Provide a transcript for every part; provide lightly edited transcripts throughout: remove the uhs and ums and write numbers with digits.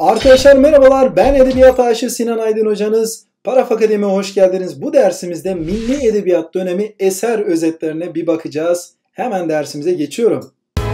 Arkadaşlar merhabalar, ben Edebiyat Aşığı Sinan Aydın hocanız. Paraf Akademi'ye hoş geldiniz. Bu dersimizde Milli Edebiyat dönemi eser özetlerine bir bakacağız. Hemen dersimize geçiyorum.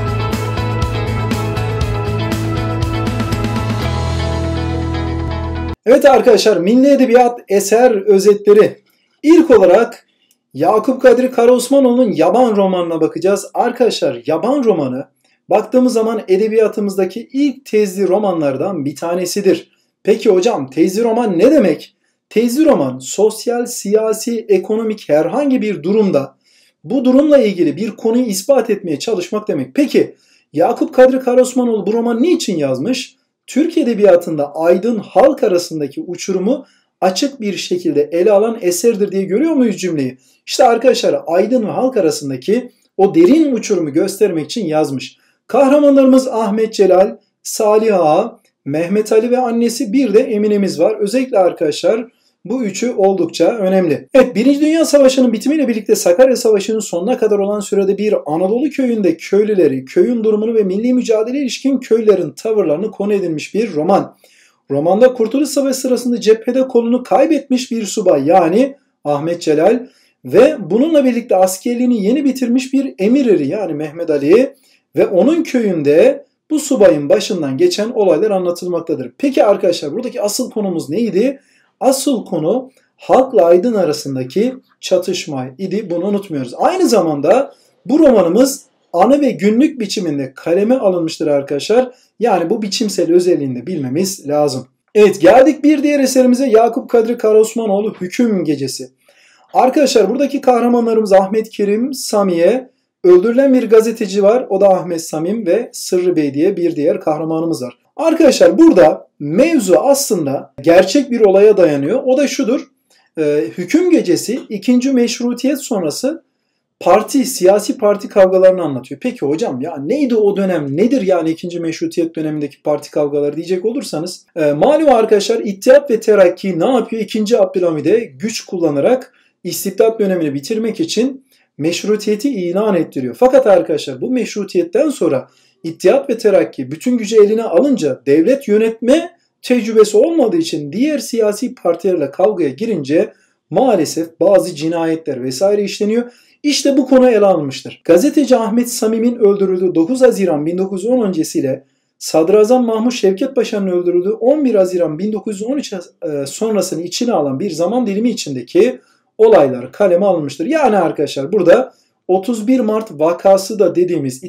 Evet arkadaşlar, Milli Edebiyat eser özetleri. İlk olarak Yakup Kadri Karaosmanoğlu'nun Yaban romanına bakacağız. Arkadaşlar Yaban romanı baktığımız zaman edebiyatımızdaki ilk tezli romanlardan bir tanesidir. Peki hocam tezli roman ne demek? Tezli roman sosyal, siyasi, ekonomik herhangi bir durumda bu durumla ilgili bir konuyu ispat etmeye çalışmak demek. Peki Yakup Kadri Karaosmanoğlu bu romanı niçin yazmış? Türk edebiyatında aydın halk arasındaki uçurumu açık bir şekilde ele alan eserdir diye görüyor muyuz cümleyi? İşte arkadaşlar aydın ve halk arasındaki o derin uçurumu göstermek için yazmış. Kahramanlarımız Ahmet Celal, Salih Ağa, Mehmet Ali ve annesi, bir de Emine'miz var. Özellikle arkadaşlar bu üçü oldukça önemli. Evet, Birinci Dünya Savaşı'nın bitimiyle birlikte Sakarya Savaşı'nın sonuna kadar olan sürede bir Anadolu köyünde köylüleri, köyün durumunu ve milli mücadeleye ilişkin köylülerin tavırlarını konu edilmiş bir roman. Romanda Kurtuluş Savaşı sırasında cephede kolunu kaybetmiş bir subay yani Ahmet Celal ve bununla birlikte askerliğini yeni bitirmiş bir emir eri yani Mehmet Ali ve onun köyünde bu subayın başından geçen olaylar anlatılmaktadır. Peki arkadaşlar buradaki asıl konumuz neydi? Asıl konu halkla aydın arasındaki çatışma idi. Bunu unutmuyoruz. Aynı zamanda bu romanımız anı ve günlük biçiminde kaleme alınmıştır arkadaşlar. Yani bu biçimsel özelliğini de bilmemiz lazım. Evet, geldik bir diğer eserimize, Yakup Kadri Karaosmanoğlu Hüküm Gecesi. Arkadaşlar buradaki kahramanlarımız Ahmet Kerim, Samiye, öldürülen bir gazeteci var. O da Ahmet Samim ve Sırrı Bey diye bir diğer kahramanımız var. Arkadaşlar burada mevzu aslında gerçek bir olaya dayanıyor. O da şudur. Hüküm Gecesi 2. Meşrutiyet sonrası siyasi parti kavgalarını anlatıyor. Peki hocam ya neydi o dönem? Nedir yani 2. Meşrutiyet dönemindeki parti kavgaları diyecek olursanız. Malum arkadaşlar İttihat ve Terakki ne yapıyor? 2. Abdülhamid'e güç kullanarak istibdat dönemini bitirmek için meşrutiyeti ilan ettiriyor. Fakat arkadaşlar bu meşrutiyetten sonra İttihat ve Terakki bütün gücü eline alınca devlet yönetme tecrübesi olmadığı için diğer siyasi partilerle kavgaya girince maalesef bazı cinayetler vesaire işleniyor. İşte bu konu ele alınmıştır. Gazeteci Ahmet Samim'in öldürüldüğü 9 Haziran 1910 öncesiyle Sadrazam Mahmut Şevket Paşa'nın öldürüldüğü 11 Haziran 1913 sonrasını içine alan bir zaman dilimi içindeki olaylar kaleme alınmıştır. Yani arkadaşlar burada 31 Mart vakası da dediğimiz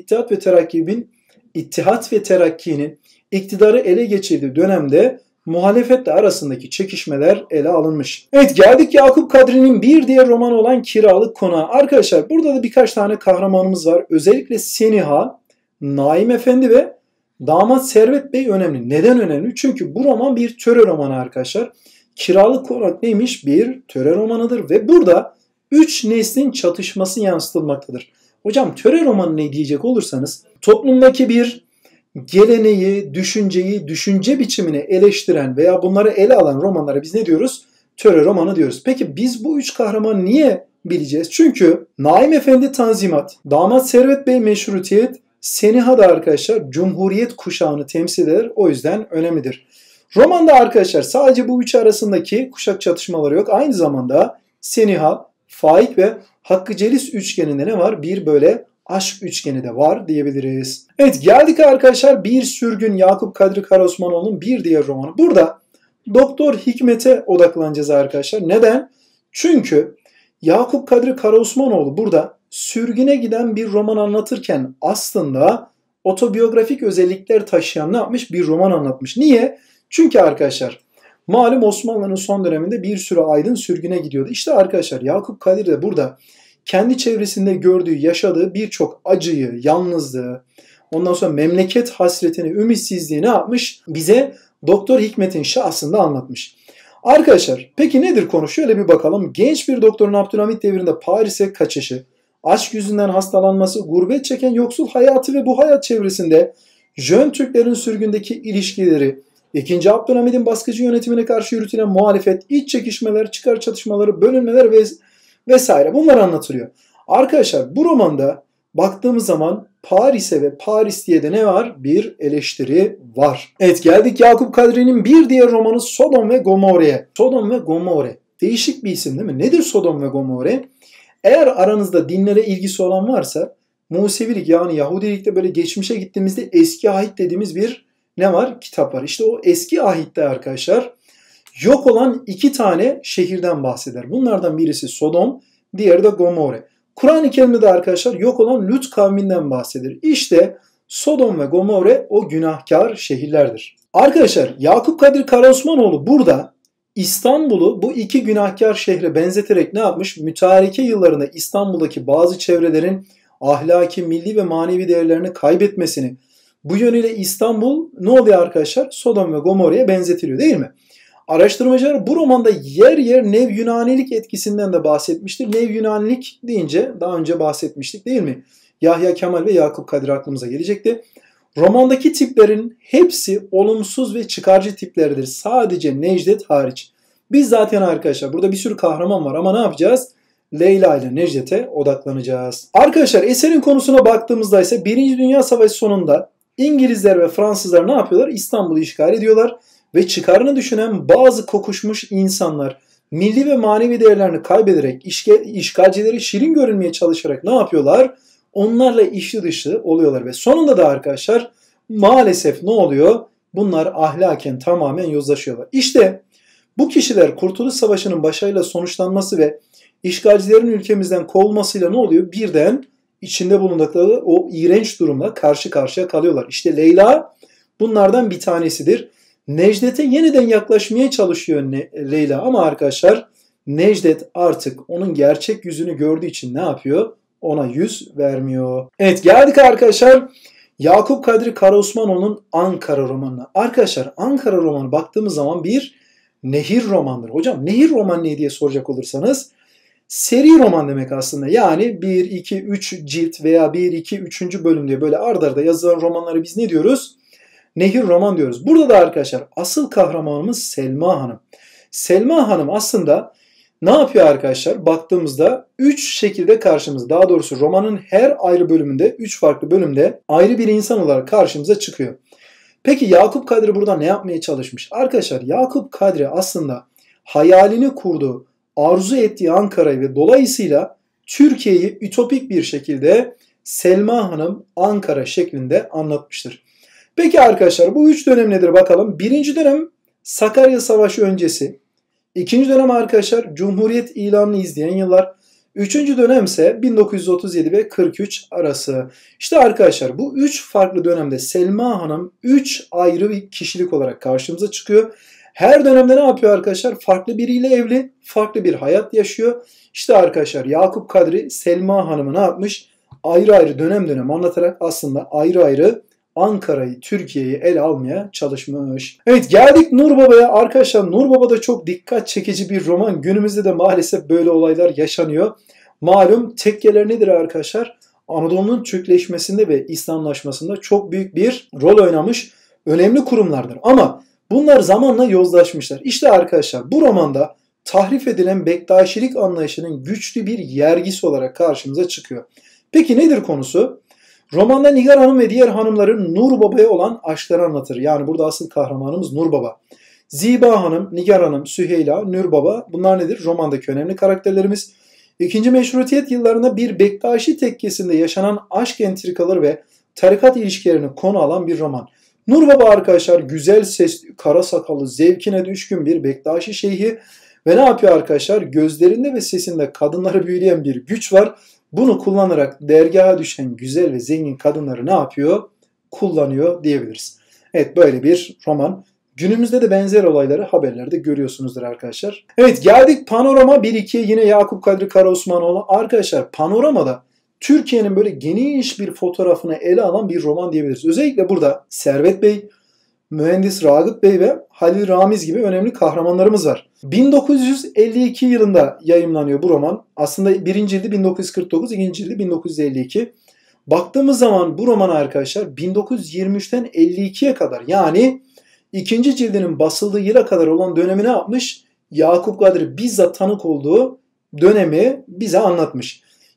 İttihat ve Terakki'nin iktidarı ele geçirdiği dönemde muhalefetle arasındaki çekişmeler ele alınmış. Evet, geldik Yakup Kadri'nin bir diğer romanı olan Kiralık Konağı. Arkadaşlar burada da birkaç tane kahramanımız var. Özellikle Seniha, Naim Efendi ve Damat Servet Bey önemli. Neden önemli? Çünkü bu roman bir töre romanı arkadaşlar. Kiralık Konak neymiş? Bir töre romanıdır ve burada 3 neslin çatışması yansıtılmaktadır. Hocam töre romanı ne diyecek olursanız toplumdaki bir geleneği, düşünceyi, düşünce biçimini eleştiren veya bunları ele alan romanlara biz ne diyoruz? Töre romanı diyoruz. Peki biz bu 3 kahramanı niye bileceğiz? Çünkü Naim Efendi Tanzimat, Damat Servet Bey Meşrutiyet, Seniha da arkadaşlar Cumhuriyet kuşağını temsil eder. O yüzden önemlidir. Romanda arkadaşlar sadece bu üç arasındaki kuşak çatışmaları yok. Aynı zamanda Seniha, Faik ve Hakkı Celis üçgeninde ne var? Bir böyle aşk üçgeni de var diyebiliriz. Evet, geldik arkadaşlar Bir Sürgün, Yakup Kadri Karaosmanoğlu'nun bir diğer romanı. Burada Doktor Hikmet'e odaklanacağız arkadaşlar. Neden? Çünkü Yakup Kadri Karaosmanoğlu burada sürgüne giden bir roman anlatırken aslında otobiyografik özellikler taşıyan ne yapmış? Bir roman anlatmış. Niye? Çünkü arkadaşlar malum Osmanlı'nın son döneminde bir sürü aydın sürgüne gidiyordu. İşte arkadaşlar Yakup Kadri de burada kendi çevresinde gördüğü, yaşadığı birçok acıyı, yalnızlığı, ondan sonra memleket hasretini, ümitsizliği ne yapmış? Bize Doktor Hikmet'in şahsında anlatmış. Arkadaşlar peki nedir konu? Şöyle bir bakalım. Genç bir doktorun Abdülhamit devrinde Paris'e kaçışı, aşk yüzünden hastalanması, gurbet çeken yoksul hayatı ve bu hayat çevresinde Jön Türklerin sürgündeki ilişkileri, 2. Abdülhamid'in baskıcı yönetimine karşı yürütülen muhalefet, iç çekişmeler, çıkar çatışmaları, bölünmeler vesaire bunlar anlatılıyor. Arkadaşlar bu romanda baktığımız zaman Paris'e ve Paris diye de ne var? Bir eleştiri var. Evet, geldik Yakup Kadri'nin bir diğer romanı Sodom ve Gomorre'ye. Sodom ve Gomorre. Değişik bir isim değil mi? Nedir Sodom ve Gomorre? Eğer aranızda dinlere ilgisi olan varsa Musevilik yani Yahudilikte böyle geçmişe gittiğimizde eski ahit dediğimiz bir ne var? Kitap var. İşte o eski ahitte arkadaşlar yok olan 2 tane şehirden bahseder. Bunlardan birisi Sodom, diğeri de Gomorre. Kur'an-ı Kerim'de de arkadaşlar yok olan Lut kavminden bahseder. İşte Sodom ve Gomorre o günahkar şehirlerdir. Arkadaşlar Yakup Kadri Karaosmanoğlu burada İstanbul'u bu 2 günahkar şehre benzeterek ne yapmış? Mütareke yıllarında İstanbul'daki bazı çevrelerin ahlaki, milli ve manevi değerlerini kaybetmesini, bu yönüyle İstanbul ne oluyor arkadaşlar? Sodom ve Gomorre'ye benzetiliyor değil mi? Araştırmacılar bu romanda yer yer Nev Yunanilik etkisinden de bahsetmiştir. Nev Yunanilik deyince daha önce bahsetmiştik değil mi? Yahya Kemal ve Yakup Kadri aklımıza gelecekti. Romandaki tiplerin hepsi olumsuz ve çıkarcı tiplerdir. Sadece Necdet hariç. Biz zaten arkadaşlar burada bir sürü kahraman var ama ne yapacağız? Leyla ile Necdet'e odaklanacağız. Arkadaşlar eserin konusuna baktığımızda ise 1. Dünya Savaşı sonunda İngilizler ve Fransızlar ne yapıyorlar? İstanbul'u işgal ediyorlar ve çıkarını düşünen bazı kokuşmuş insanlar milli ve manevi değerlerini kaybederek işgalcileri şirin görünmeye çalışarak ne yapıyorlar? Onlarla içli dışı oluyorlar ve sonunda da arkadaşlar maalesef ne oluyor? Bunlar ahlaken tamamen yozlaşıyorlar. İşte bu kişiler Kurtuluş Savaşı'nın başarıyla sonuçlanması ve işgalcilerin ülkemizden kovulmasıyla ne oluyor? Birden içinde bulundukları o iğrenç durumla karşı karşıya kalıyorlar. İşte Leyla bunlardan bir tanesidir. Necdet'e yeniden yaklaşmaya çalışıyor Leyla ama arkadaşlar Necdet artık onun gerçek yüzünü gördüğü için ne yapıyor? Ona yüz vermiyor. Evet, geldik arkadaşlar Yakup Kadri Karaosmanoğlu'nun Ankara romanına. Arkadaşlar Ankara romanı baktığımız zaman bir nehir romandır. Hocam nehir roman ne diye soracak olursanız seri roman demek aslında. Yani 1, 2, 3 cilt veya 1, 2, 3. bölüm diye böyle ard arda yazılan romanları biz ne diyoruz? Nehir roman diyoruz. Burada da arkadaşlar asıl kahramanımız Selma Hanım. Selma Hanım aslında ne yapıyor arkadaşlar? Baktığımızda 3 şekilde karşımıza, daha doğrusu romanın her ayrı bölümünde 3 farklı bölümde ayrı bir insan olarak karşımıza çıkıyor. Peki Yakup Kadri burada ne yapmaya çalışmış? Arkadaşlar Yakup Kadri aslında hayalini kurduğu, arzu ettiği Ankara'yı ve dolayısıyla Türkiye'yi ütopik bir şekilde Selma Hanım Ankara şeklinde anlatmıştır. Peki arkadaşlar bu 3 dönem nedir bakalım? 1. dönem Sakarya Savaşı öncesi. 2. dönem arkadaşlar Cumhuriyet ilanını izleyen yıllar. 3. dönem ise 1937 ve 43 arası. İşte arkadaşlar bu 3 farklı dönemde Selma Hanım 3 ayrı bir kişilik olarak karşımıza çıkıyor. Her dönemde ne yapıyor arkadaşlar? Farklı biriyle evli, farklı bir hayat yaşıyor. İşte arkadaşlar Yakup Kadri Selma Hanım'ı ne yapmış? Ayrı ayrı dönem dönem anlatarak aslında ayrı ayrı Ankara'yı, Türkiye'yi ele almaya çalışmış. Evet, geldik Nur Baba'ya. Arkadaşlar Nur Baba da çok dikkat çekici bir roman. Günümüzde de maalesef böyle olaylar yaşanıyor. Malum tekkeler nedir arkadaşlar? Anadolu'nun Türkleşmesinde ve İslamlaşmasında çok büyük bir rol oynamış önemli kurumlardır. Ama bunlar zamanla yozlaşmışlar. İşte arkadaşlar bu romanda tahrif edilen Bektaşilik anlayışının güçlü bir yergisi olarak karşımıza çıkıyor. Peki nedir konusu? Romanda Nigar Hanım ve diğer hanımların Nur Baba'ya olan aşkları anlatır. Yani burada asıl kahramanımız Nur Baba. Ziba Hanım, Nigar Hanım, Süheyla, Nur Baba bunlar nedir? Romandaki önemli karakterlerimiz. 2. Meşrutiyet yıllarında bir Bektaşi tekkesinde yaşanan aşk entrikaları ve tarikat ilişkilerini konu alan bir roman. Nur Baba arkadaşlar güzel sesli, kara sakallı, zevkine düşkün bir Bektaşi şeyhi ve ne yapıyor arkadaşlar? Gözlerinde ve sesinde kadınları büyüleyen bir güç var. Bunu kullanarak dergaha düşen güzel ve zengin kadınları ne yapıyor? Kullanıyor diyebiliriz. Evet, böyle bir roman. Günümüzde de benzer olayları haberlerde görüyorsunuzdur arkadaşlar. Evet, geldik Panorama 1-2'ye, yine Yakup Kadri Karaosmanoğlu. Arkadaşlar Panorama'da Türkiye'nin böyle geniş bir fotoğrafını ele alan bir roman diyebiliriz. Özellikle burada Servet Bey, Mühendis Ragıp Bey ve Halil Ramiz gibi önemli kahramanlarımız var. 1952 yılında yayımlanıyor bu roman. Aslında birinci cildi 1949, ikinci cildi 1952. Baktığımız zaman bu roman arkadaşlar 1923'ten 52'ye kadar, yani ikinci cildinin basıldığı yıla kadar olan dönemi ne yapmış? Yakup Kadri bizzat tanık olduğu dönemi bize anlatmış.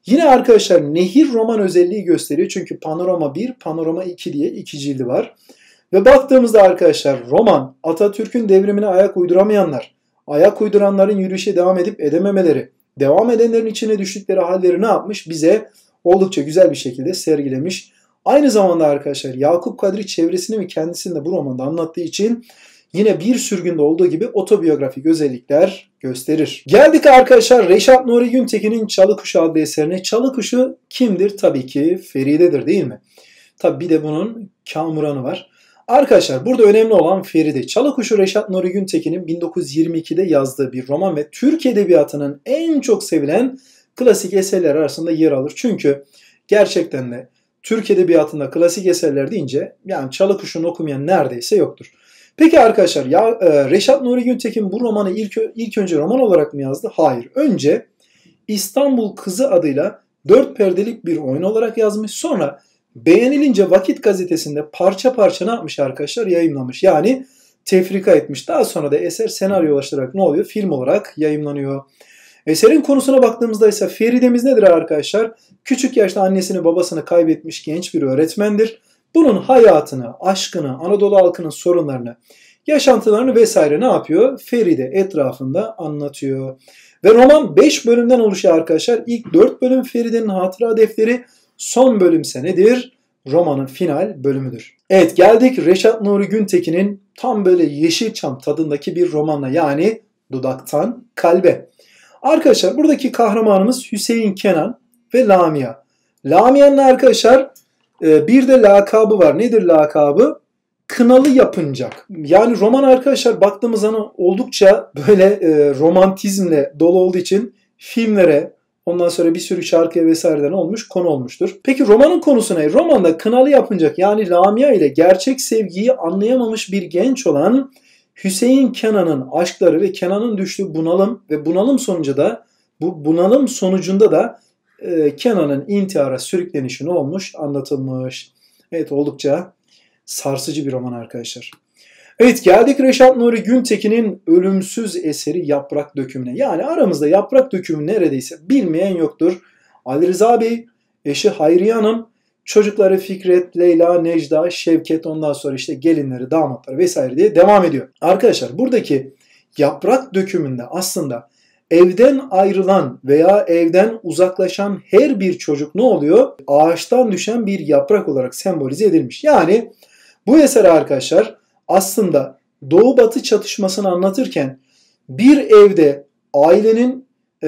Yine arkadaşlar nehir roman özelliği gösteriyor. Çünkü Panorama 1, Panorama 2 diye iki cildi var. Ve baktığımızda arkadaşlar roman Atatürk'ün devrimine ayak uyduramayanlar, ayak uyduranların yürüyüşe devam edip edememeleri, devam edenlerin içine düştükleri halleri ne yapmış? Bize oldukça güzel bir şekilde sergilemiş. Aynı zamanda arkadaşlar Yakup Kadri çevresini ve kendisini de bu romanda anlattığı için yine bir sürgünde olduğu gibi otobiyografik özellikler gösterir. Geldik arkadaşlar Reşat Nuri Güntekin'in Çalıkuşu adlı eserine. Çalıkuşu kimdir? Tabii ki Feride'dir değil mi? Tabii bir de bunun Kamuran'ı var. Arkadaşlar burada önemli olan Feride. Çalıkuşu Reşat Nuri Güntekin'in 1922'de yazdığı bir roman ve Türk Edebiyatı'nın en çok sevilen klasik eserler arasında yer alır. Çünkü gerçekten de Türk Edebiyatı'nda klasik eserler deyince yani Çalıkuşu'nu okumayan neredeyse yoktur. Peki arkadaşlar Reşat Nuri Güntekin bu romanı ilk önce roman olarak mı yazdı? Hayır. Önce İstanbul Kızı adıyla 4 perdelik bir oyun olarak yazmış. Sonra beğenilince Vakit Gazetesi'nde parça parça ne yapmış arkadaşlar? Yayımlamış. Yani tefrika etmiş. Daha sonra da eser senaryolaştırarak ne oluyor? Film olarak yayımlanıyor. Eserin konusuna baktığımızda ise Feride'miz nedir arkadaşlar? Küçük yaşta annesini babasını kaybetmiş genç bir öğretmendir. Bunun hayatını, aşkını, Anadolu halkının sorunlarını, yaşantılarını vesaire ne yapıyor? Feride etrafında anlatıyor. Ve roman 5 bölümden oluşuyor arkadaşlar. İlk 4 bölüm Feride'nin hatıra defteri, son bölümse nedir? Romanın final bölümüdür. Evet geldik Reşat Nuri Güntekin'in tam böyle Yeşilçam tadındaki bir romanla yani Dudaktan Kalbe. Arkadaşlar buradaki kahramanımız Hüseyin Kenan ve Lamia. Lamia'nın arkadaşlar bir de lakabı var. Nedir lakabı? Kınalı Yapıncak. Yani roman arkadaşlar baktığımız zaman oldukça böyle romantizmle dolu olduğu için filmlere, ondan sonra bir sürü şarkıya vesaireden olmuş, konu olmuştur. Peki romanın konusu ne? Romanda Kınalı Yapıncak yani Lamia ile gerçek sevgiyi anlayamamış bir genç olan Hüseyin Kenan'ın aşkları ve Kenan'ın düştüğü bunalım ve bunalım sonucunda da Kenan'ın intihara sürüklenişi ne olmuş? Anlatılmış. Evet oldukça sarsıcı bir roman arkadaşlar. Evet geldik Reşat Nuri Güntekin'in ölümsüz eseri Yaprak Dökümü'ne. Yani aramızda Yaprak Dökümü neredeyse bilmeyen yoktur. Ali Rıza Bey, eşi Hayriye Hanım, çocukları Fikret, Leyla, Necda, Şevket, ondan sonra işte gelinleri, damatları vesaire diye devam ediyor. Arkadaşlar buradaki Yaprak Dökümü'nde aslında evden ayrılan veya evden uzaklaşan her bir çocuk ne oluyor? Ağaçtan düşen bir yaprak olarak sembolize edilmiş. Yani bu eser arkadaşlar aslında Doğu-Batı çatışmasını anlatırken bir evde ailenin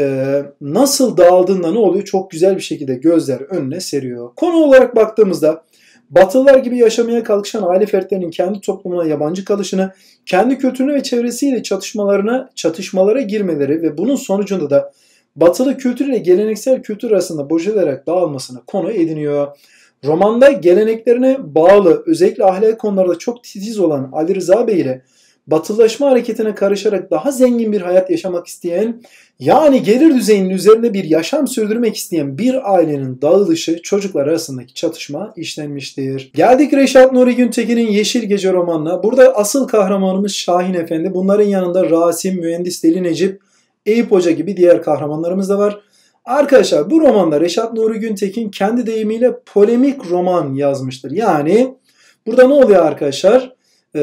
nasıl dağıldığında ne oluyor? Çok güzel bir şekilde gözler önüne seriyor. Konu olarak baktığımızda Batılılar gibi yaşamaya kalkışan aile fertlerinin kendi toplumuna yabancı kalışını, kendi kültürüne ve çevresiyle çatışmalara girmeleri ve bunun sonucunda da Batılı kültür ile geleneksel kültür arasında bocalayarak dağılmasını konu ediniyor. Romanda geleneklerine bağlı, özellikle ahlak konularda çok titiz olan Ali Rıza Bey ile Batılılaşma hareketine karışarak daha zengin bir hayat yaşamak isteyen, yani gelir düzeyinin üzerinde bir yaşam sürdürmek isteyen bir ailenin dağılışı, çocuklar arasındaki çatışma işlenmiştir. Geldik Reşat Nuri Güntekin'in Yeşil Gece romanına. Burada asıl kahramanımız Şahin Efendi. Bunların yanında Rasim, Mühendis Deli Necip, Eyüp Hoca gibi diğer kahramanlarımız da var. Arkadaşlar bu romanda Reşat Nuri Güntekin kendi deyimiyle polemik roman yazmıştır. Yani burada ne oluyor arkadaşlar?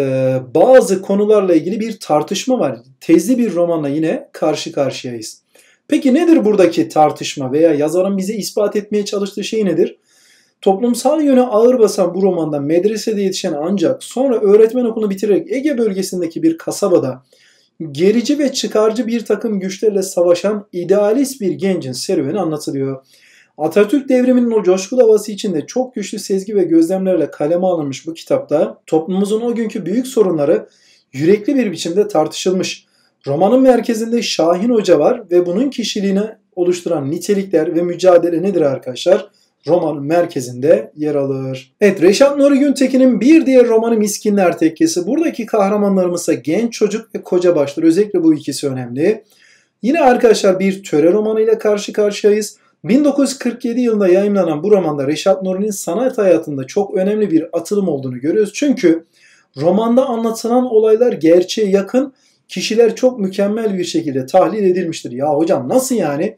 Bazı konularla ilgili bir tartışma var. Tezli bir romanla yine karşı karşıyayız. Peki nedir buradaki tartışma veya yazarın bize ispat etmeye çalıştığı şey nedir? Toplumsal yöne ağır basan bu romanda medresede yetişen ancak sonra öğretmen okulunu bitirerek Ege bölgesindeki bir kasabada gerici ve çıkarcı bir takım güçlerle savaşan idealist bir gencin serüveni anlatılıyor. Atatürk devriminin o coşkulu havası içinde çok güçlü sezgi ve gözlemlerle kaleme alınmış bu kitapta toplumumuzun o günkü büyük sorunları yürekli bir biçimde tartışılmış. Romanın merkezinde Şahin Hoca var ve bunun kişiliğini oluşturan nitelikler ve mücadele nedir arkadaşlar? Romanın merkezinde yer alır. Evet, Reşat Nuri Güntekin'in bir diğer romanı Miskinler Tekkesi. Buradaki kahramanlarımız genç çocuk ve koca başlar. Özellikle bu ikisi önemli. Yine arkadaşlar bir töre romanı ile karşı karşıyayız. 1947 yılında yayımlanan bu romanda Reşat Nuri'nin sanat hayatında çok önemli bir atılım olduğunu görüyoruz. Çünkü romanda anlatılan olaylar gerçeğe yakın, kişiler çok mükemmel bir şekilde tahlil edilmiştir. Ya hocam nasıl yani?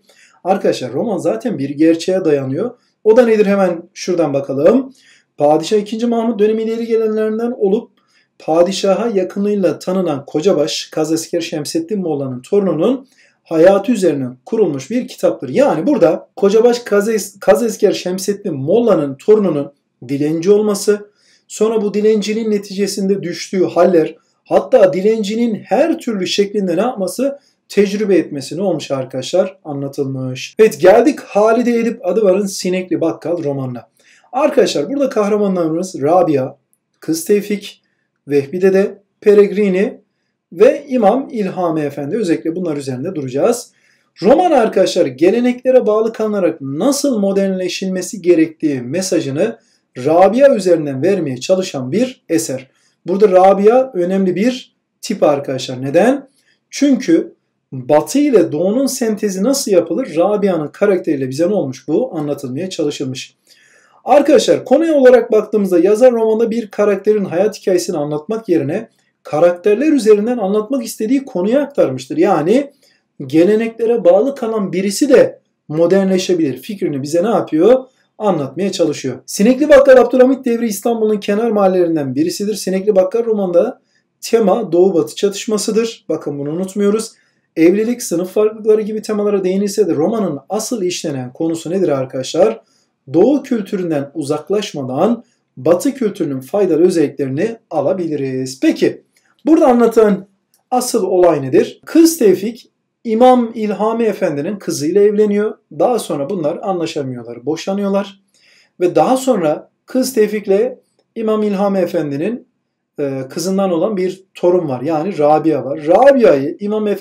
Arkadaşlar roman zaten bir gerçeğe dayanıyor. O da nedir hemen şuradan bakalım. Padişah 2. Mahmut dönemi ileri gelenlerinden olup padişaha yakınlığıyla tanınan Kocabaş Kazasker Şemseddin Molla'nın torununun hayatı üzerine kurulmuş bir kitaptır. Yani burada Kocabaş Kazasker Şemseddin Molla'nın torununun dilenci olması, sonra bu dilencinin neticesinde düştüğü haller, hatta dilencinin her türlü şeklinde ne yapması? Tecrübe etmesi ne olmuş arkadaşlar? Anlatılmış. Evet, geldik Halide Edip Adıvar'ın Sinekli Bakkal romanına. Arkadaşlar burada kahramanlarımız Rabia, Kız Tevfik, Vehbi Dede, Peregrini ve İmam İlhami Efendi. Özellikle bunlar üzerinde duracağız. Roman arkadaşlar geleneklere bağlı kalınarak nasıl modernleşilmesi gerektiği mesajını Rabia üzerinden vermeye çalışan bir eser. Burada Rabia önemli bir tip arkadaşlar. Neden? Çünkü Batı ile Doğu'nun sentezi nasıl yapılır? Rabia'nın karakteriyle bize ne olmuş bu? Anlatılmaya çalışılmış. Arkadaşlar konuya olarak baktığımızda yazar romanda bir karakterin hayat hikayesini anlatmak yerine karakterler üzerinden anlatmak istediği konuyu aktarmıştır. Yani geleneklere bağlı kalan birisi de modernleşebilir. Fikrini bize ne yapıyor? Anlatmaya çalışıyor. Sinekli Bakkal Abdülhamit devri İstanbul'un kenar mahallelerinden birisidir. Sinekli Bakkal romanda tema Doğu-Batı çatışmasıdır. Bakın bunu unutmuyoruz. Evlilik, sınıf farklılıkları gibi temalara değinilse de romanın asıl işlenen konusu nedir arkadaşlar? Doğu kültüründen uzaklaşmadan Batı kültürünün faydalı özelliklerini alabiliriz. Peki burada anlatan asıl olay nedir? Kız Tevfik İmam İlhami Efendi'nin kızıyla evleniyor. Daha sonra bunlar anlaşamıyorlar, boşanıyorlar. Ve daha sonra Kız Tevfik'le İmam İlhami Efendi'nin kızından olan bir torun var. Yani Rabia var. Rabia'yı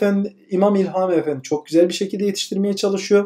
İmam İlhami Efendi çok güzel bir şekilde yetiştirmeye çalışıyor.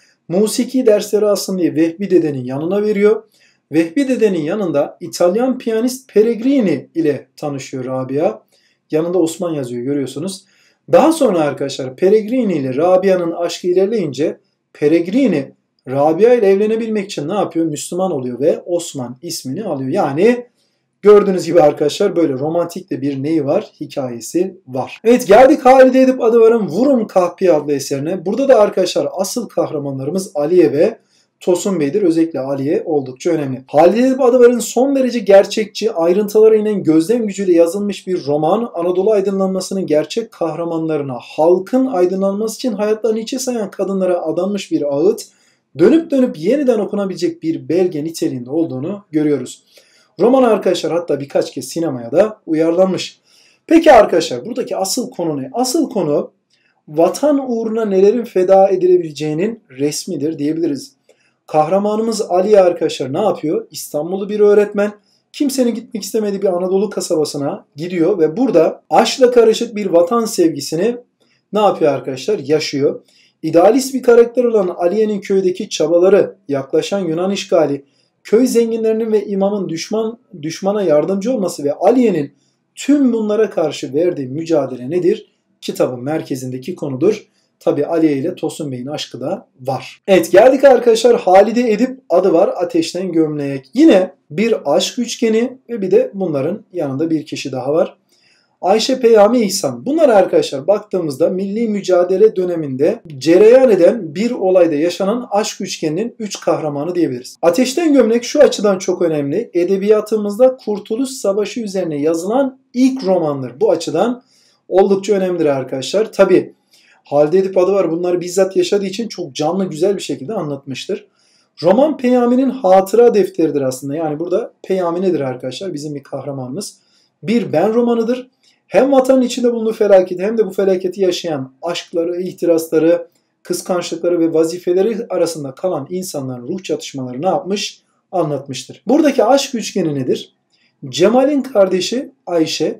Musiki dersleri alsın diye Vehbi Dede'nin yanına veriyor. Vehbi Dede'nin yanında İtalyan piyanist Peregrini ile tanışıyor Rabia. Yanında Osman yazıyor, görüyorsunuz. Daha sonra arkadaşlar Peregrini ile Rabia'nın aşkı ilerleyince Peregrini Rabia ile evlenebilmek için ne yapıyor? Müslüman oluyor ve Osman ismini alıyor. Yani gördüğünüz gibi arkadaşlar böyle romantik de bir neyi var? Hikayesi var. Evet, geldik Halide Edip Adıvar'ın Vurun Kahpiye adlı eserine. Burada da arkadaşlar asıl kahramanlarımız Aliye ve Tosun Bey'dir. Özellikle Aliye oldukça önemli. Halide Edip Adıvar'ın son derece gerçekçi, ayrıntılara inen gözlem gücüyle yazılmış bir roman, Anadolu aydınlanmasının gerçek kahramanlarına, halkın aydınlanması için hayatlarını içe sayan kadınlara adanmış bir ağıt, dönüp dönüp yeniden okunabilecek bir belge niteliğinde olduğunu görüyoruz. Roman arkadaşlar hatta birkaç kez sinemaya da uyarlanmış. Peki arkadaşlar buradaki asıl konu ne? Asıl konu vatan uğruna nelerin feda edilebileceğinin resmidir diyebiliriz. Kahramanımız Ali arkadaşlar ne yapıyor? İstanbullu bir öğretmen. Kimsenin gitmek istemediği bir Anadolu kasabasına gidiyor ve burada aşkla karışık bir vatan sevgisini ne yapıyor arkadaşlar? Yaşıyor. İdealist bir karakter olan Aliye'nin köydeki çabaları, yaklaşan Yunan işgali, köy zenginlerinin ve imamın düşmana yardımcı olması ve Aliye'nin tüm bunlara karşı verdiği mücadele nedir? Kitabın merkezindeki konudur. Tabi Aliye ile Tosun Bey'in aşkı da var. Evet, geldik arkadaşlar Halide Edip Adıvar Ateşten Gömlek. Yine bir aşk üçgeni ve bir de bunların yanında bir kişi daha var. Ayşe Peyami İhsan. Bunlar arkadaşlar baktığımızda milli mücadele döneminde cereyan eden bir olayda yaşanan aşk üçgeninin 3 kahramanı diyebiliriz. Ateşten Gömlek şu açıdan çok önemli. Edebiyatımızda Kurtuluş Savaşı üzerine yazılan ilk romandır. Bu açıdan oldukça önemlidir arkadaşlar. Tabi Halide Edip Adıvar bunları bizzat yaşadığı için çok canlı, güzel bir şekilde anlatmıştır. Roman Peyami'nin hatıra defteridir aslında. Yani burada Peyami nedir arkadaşlar? Bizim bir kahramanımız. Bir ben romanıdır. Hem vatanın içinde bulunduğu felaketi hem de bu felaketi yaşayan aşkları, ihtirasları, kıskançlıkları ve vazifeleri arasında kalan insanların ruh çatışmaları ne yapmış? Anlatmıştır. Buradaki aşk üçgeni nedir? Cemal'in kardeşi Ayşe,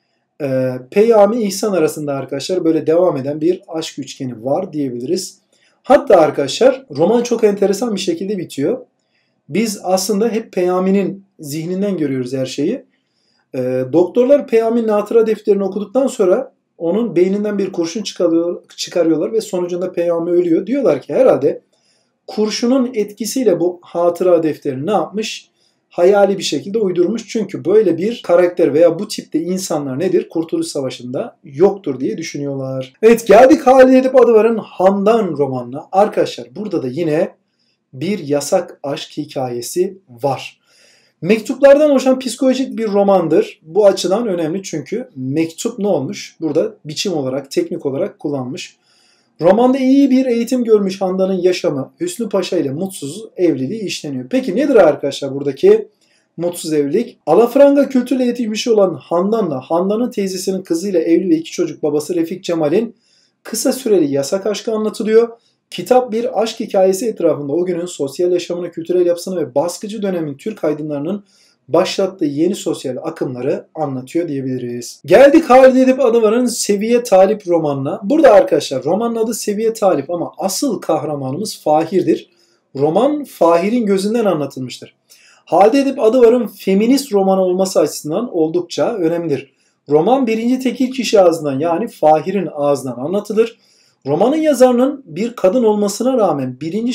Peyami İhsan arasında arkadaşlar böyle devam eden bir aşk üçgeni var diyebiliriz. Hatta arkadaşlar roman çok enteresan bir şekilde bitiyor. Biz aslında hep Peyami'nin zihninden görüyoruz her şeyi. Doktorlar Peyami'nin hatıra defterini okuduktan sonra onun beyninden bir kurşun çıkarıyorlar ve sonucunda Peyami ölüyor. Diyorlar ki herhalde kurşunun etkisiyle bu hatıra defterini ne yapmış? hayali bir şekilde uydurmuş. Çünkü böyle bir karakter veya bu tipte insanlar nedir? Kurtuluş Savaşı'nda yoktur diye düşünüyorlar. Evet, geldik Halide Edip Adıvar'ın Handan romanına. Arkadaşlar burada da yine bir yasak aşk hikayesi var. Mektuplardan oluşan psikolojik bir romandır. Bu açıdan önemli çünkü mektup ne olmuş? Burada biçim olarak, teknik olarak kullanmış. Romanda iyi bir eğitim görmüş Handan'ın yaşamı, Hüsnü Paşa ile mutsuz evliliği işleniyor. Peki nedir arkadaşlar buradaki mutsuz evlilik? Alafranga kültürle yetişmiş olan Handan'la Handan'ın teyzesinin kızıyla evli ve 2 çocuk babası Refik Cemal'in kısa süreli yasak aşkı anlatılıyor. Kitap bir aşk hikayesi etrafında o günün sosyal yaşamını, kültürel yapısını ve baskıcı dönemin Türk aydınlarının başlattığı yeni sosyal akımları anlatıyor diyebiliriz. Geldik Halide Edip Adıvar'ın Seviye Talip romanına. Burada arkadaşlar romanın adı Seviye Talip ama asıl kahramanımız Fahir'dir. Roman Fahir'in gözünden anlatılmıştır. Halide Edip Adıvar'ın feminist romanı olması açısından oldukça önemlidir. Roman birinci tekil kişi ağzından yani Fahir'in ağzından anlatılır. Romanın yazarının bir kadın olmasına rağmen birinci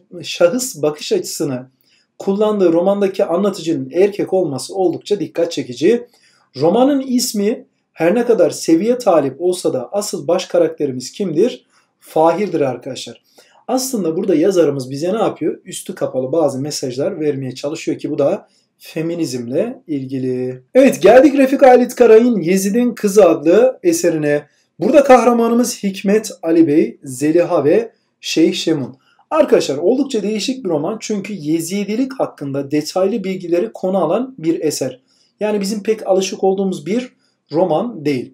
şahıs bakış açısını kullandığı romandaki anlatıcının erkek olması oldukça dikkat çekici. Romanın ismi her ne kadar Seviye Talip olsa da asıl baş karakterimiz kimdir? Fahir'dir arkadaşlar. Aslında burada yazarımız bize ne yapıyor? Üstü kapalı bazı mesajlar vermeye çalışıyor ki bu da feminizmle ilgili. Evet, geldik Refik Halit Karay'ın Yezid'in Kızı adlı eserine. Burada kahramanımız Hikmet Ali Bey, Zeliha ve Şeyh Şemun. Arkadaşlar oldukça değişik bir roman çünkü Yezidilik hakkında detaylı bilgileri konu alan bir eser. Yani bizim pek alışık olduğumuz bir roman değil.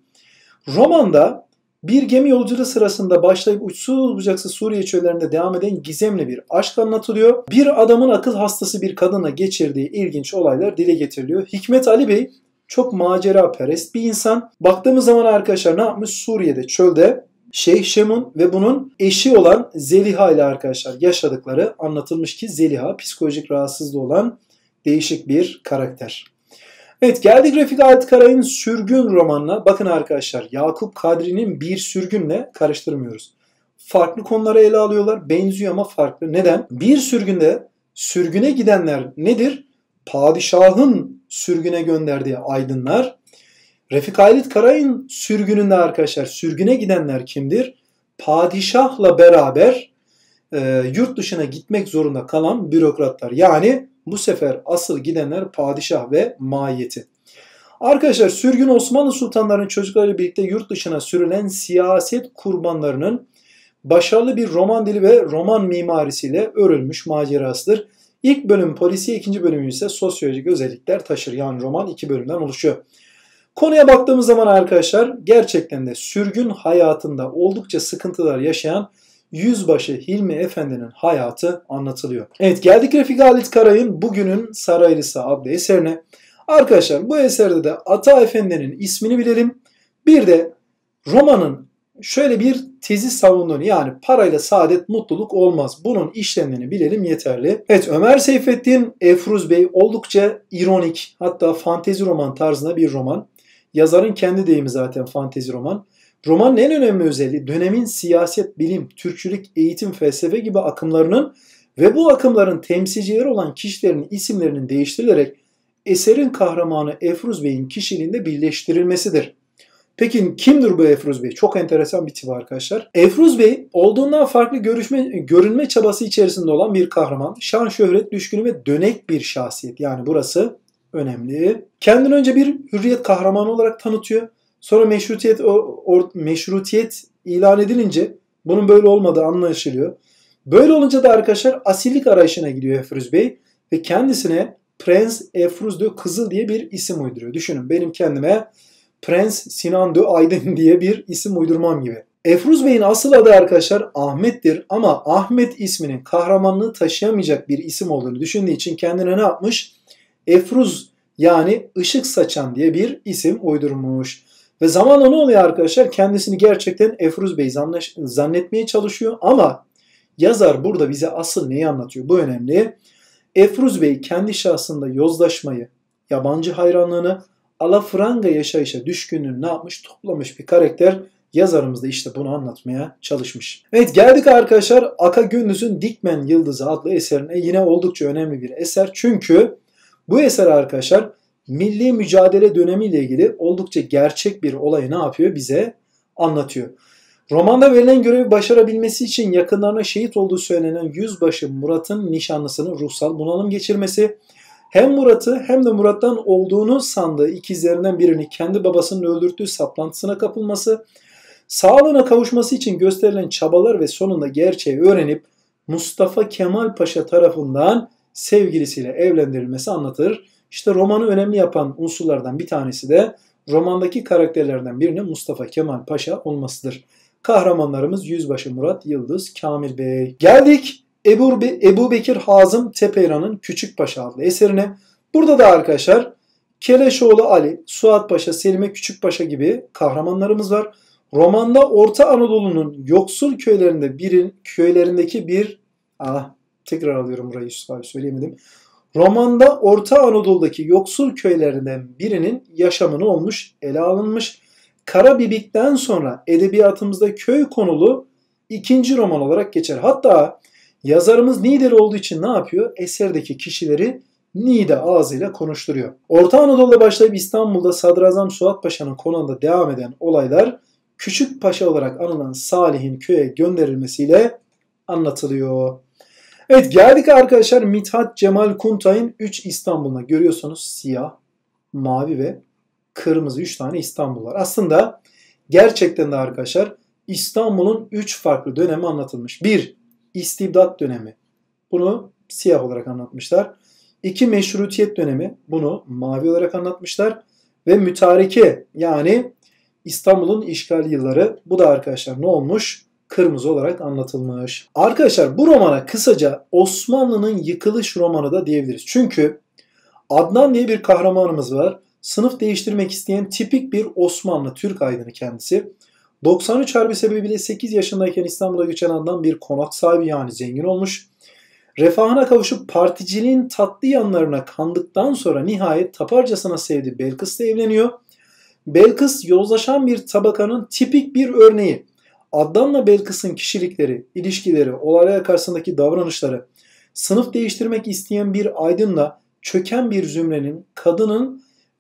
Romanda bir gemi yolculuğu sırasında başlayıp uçsuz bucaksız Suriye çöllerinde devam eden gizemli bir aşk anlatılıyor. Bir adamın akıl hastası bir kadınla geçirdiği ilginç olaylar dile getiriliyor. Hikmet Ali Bey çok maceraperest bir insan. Baktığımız zaman arkadaşlar ne yapmış? Suriye'de çölde Şeyh Şemun ve bunun eşi olan Zeliha ile arkadaşlar yaşadıkları anlatılmış ki Zeliha psikolojik rahatsızlığı olan değişik bir karakter. Evet, geldik Refik Halit Karay'ın Sürgün romanına. Bakın arkadaşlar Yakup Kadri'nin Bir Sürgün'le karıştırmıyoruz. Farklı konuları ele alıyorlar. Benziyor ama farklı. Neden? Bir sürgünde sürgüne gidenler nedir? Padişahın sürgüne gönderdiği aydınlar. Refik Halit Karay'ın sürgününde arkadaşlar sürgüne gidenler kimdir? Padişahla beraber yurt dışına gitmek zorunda kalan bürokratlar. Yani bu sefer asıl gidenler padişah ve mahiyeti. Arkadaşlar sürgün Osmanlı sultanlarının çocuklarıyla birlikte yurt dışına sürülen siyaset kurbanlarının başarılı bir roman dili ve roman mimarisiyle örülmüş macerasıdır. İlk bölüm polisiye, ikinci bölüm ise sosyolojik özellikler taşır. Yani roman 2 bölümden oluşuyor. Konuya baktığımız zaman arkadaşlar gerçekten de sürgün hayatında oldukça sıkıntılar yaşayan Yüzbaşı Hilmi Efendi'nin hayatı anlatılıyor. Evet, geldik Refik Halit Karay'ın Bugünün Saraylısı adlı eserine. Arkadaşlar bu eserde de Ata Efendi'nin ismini bilelim. Bir de romanın şöyle bir tezi savunduğunu, yani parayla saadet mutluluk olmaz, bunun işlemlerini bilelim yeterli. Evet, Ömer Seyfettin Efruz Bey oldukça ironik, hatta fantezi roman tarzında bir roman. Yazarın kendi deyimi zaten fantezi roman. Romanın en önemli özelliği dönemin siyaset, bilim, Türkçülük, eğitim, felsefe gibi akımlarının ve bu akımların temsilcileri olan kişilerin isimlerinin değiştirilerek eserin kahramanı Efruz Bey'in kişiliğinde birleştirilmesidir. Peki kimdir bu Efruz Bey? Çok enteresan bir tip arkadaşlar. Efruz Bey olduğundan farklı görünme çabası içerisinde olan bir kahraman. Şan şöhret düşkünü ve dönek bir şahsiyet. Yani burası önemli. Kendini önce bir hürriyet kahramanı olarak tanıtıyor. Sonra meşrutiyet ilan edilince bunun böyle olmadığı anlaşılıyor. Böyle olunca da arkadaşlar asillik arayışına gidiyor Efruz Bey ve kendisine Prens Efruz de Kızıl diye bir isim uyduruyor. Düşünün, benim kendime Prens Sinan de Aydın diye bir isim uydurmam gibi. Efruz Bey'in asıl adı arkadaşlar Ahmet'tir ama Ahmet isminin kahramanlığı taşıyamayacak bir isim olduğunu düşündüğü için kendine ne yapmış? Efruz yani ışık saçan diye bir isim uydurmuş. Ve zamanla ne oluyor arkadaşlar? Kendisini gerçekten Efruz Bey zannetmeye çalışıyor ama yazar burada bize asıl neyi anlatıyor? Bu önemli. Efruz Bey kendi şahsında yozlaşmayı, yabancı hayranlığını, alafranga yaşayışa düşkünlüğünü ne yapmış? Toplamış bir karakter. Yazarımız da işte bunu anlatmaya çalışmış. Evet, geldik arkadaşlar Aka Gündüz'ün Dikmen Yıldızı adlı eserine. Yine oldukça önemli bir eser. Çünkü Bu eser arkadaşlar milli mücadele dönemiyle ilgili oldukça gerçek bir olayı ne yapıyor? Bize anlatıyor. Romanda verilen görevi başarabilmesi için yakınlarına şehit olduğu söylenen Yüzbaşı Murat'ın nişanlısının ruhsal bunalım geçirmesi, hem Murat'ı hem de Murat'tan olduğunu sandığı ikizlerinden birini kendi babasının öldürttüğü saplantısına kapılması, sağlığına kavuşması için gösterilen çabalar ve sonunda gerçeği öğrenip Mustafa Kemal Paşa tarafından sevgilisiyle evlendirilmesi anlatılır. İşte romanı önemli yapan unsurlardan bir tanesi de romandaki karakterlerden birinin Mustafa Kemal Paşa olmasıdır. Kahramanlarımız Yüzbaşı Murat, Yıldız, Kamil Bey. Geldik Ebu Bekir Hazım Tepeyran'ın Küçük Paşa adlı eserine. Burada da arkadaşlar Keleşoğlu Ali, Suat Paşa, Selime Küçük Paşa gibi kahramanlarımız var. Romanda Orta Anadolu'nun yoksul köylerindeki bir tekrar alıyorum burayı Yusuf abi söyleyemedim. Romanda Orta Anadolu'daki yoksul köylerinden birinin yaşamını olmuş, ele alınmış. Karabibik'ten sonra edebiyatımızda köy konulu ikinci roman olarak geçer. Hatta yazarımız Niğdeli olduğu için ne yapıyor? Eserdeki kişileri Niğde ağzıyla konuşturuyor. Orta Anadolu'da başlayıp İstanbul'da Sadrazam Suat Paşa'nın konağında devam eden olaylar Küçük Paşa olarak anılan Salih'in köye gönderilmesiyle anlatılıyor. Evet, geldik arkadaşlar Mithat Cemal Kuntay'ın 3 İstanbul'una. Görüyorsunuz siyah, mavi ve kırmızı 3 tane İstanbul var. Aslında gerçekten de arkadaşlar İstanbul'un 3 farklı dönemi anlatılmış. 1. İstibdat dönemi. Bunu siyah olarak anlatmışlar. 2. Meşrutiyet dönemi. Bunu mavi olarak anlatmışlar. Ve mütareke yani İstanbul'un işgal yılları. Bu da arkadaşlar ne olmuş? Kırmızı olarak anlatılmış. Arkadaşlar bu romana kısaca Osmanlı'nın yıkılış romanı da diyebiliriz. Çünkü Adnan diye bir kahramanımız var. Sınıf değiştirmek isteyen tipik bir Osmanlı Türk aydını kendisi. 93 Harbi sebebiyle 8 yaşındayken İstanbul'a göçen Adnan bir konak sahibi yani zengin olmuş. Refahına kavuşup particiliğin tatlı yanlarına kandıktan sonra nihayet taparcasına sevdiği Belkıs'la evleniyor. Belkıs yozlaşan bir tabakanın tipik bir örneği. Adnan'la Belkıs'ın kişilikleri, ilişkileri, olaylar karşısındaki davranışları, sınıf değiştirmek isteyen bir aydınla çöken bir zümrenin, kadının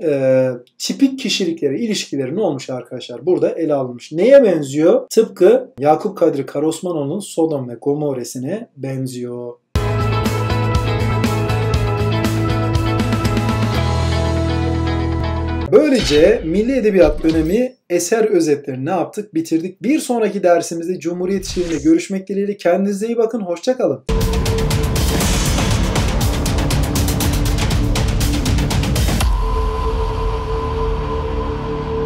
tipik kişilikleri, ilişkileri ne olmuş arkadaşlar? Burada ele alınmış. Neye benziyor? Tıpkı Yakup Kadri Karaosmanoğlu'nun Sodom ve Gomorre'sine benziyor. Böylece Milli Edebiyat dönemi eser özetlerini ne yaptık? Bitirdik. Bir sonraki dersimizde Cumhuriyet şiirinde görüşmek dileğiyle. Kendinize iyi bakın. Hoşça kalın.